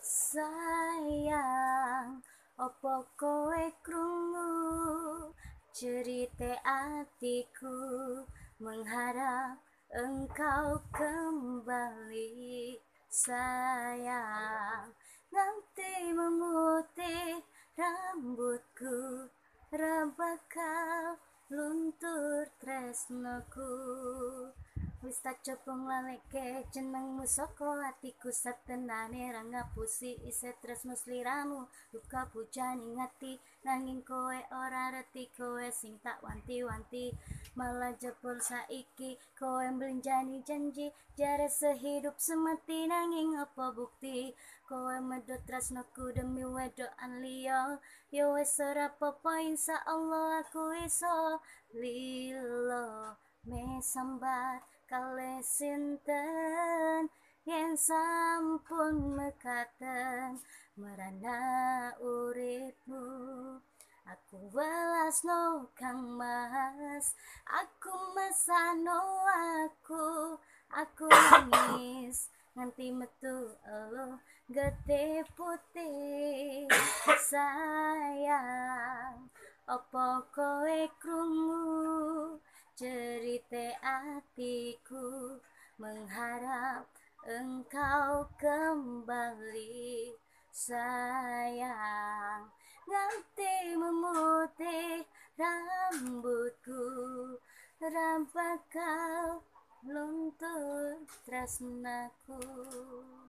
Sayang, opo kowe krungu cerita atiku, mengharap engkau kembali. Sayang, nanti memutih rambutku, bakal luntur tresnoku. Wis tak coba nglaleke jenengmu saka atiku, satenane ra ngapusi isi tresno sliramu. Luka bujani ngati nanging kowe ora reti, kowe sing tak wanti-wanti. Malah jebul saiki kowe mbelenjani janji, jare sehidup semati nanging apa bukti. Kowe medhot tresnoku demi wedokan liya. Ya wis ora apa-apa, insyaallah aku iso lilo mesambat kale sinten yen sampun mekaten merana uripmu. Aku welasno Kang Mas, aku mesano, aku nangis nganti metu getih putih. Sayang, opo kowe krungu cerita atiku, mengharap engkau kembali. Sayang, nganti memutih rambutku, bakal luntur tresnaku.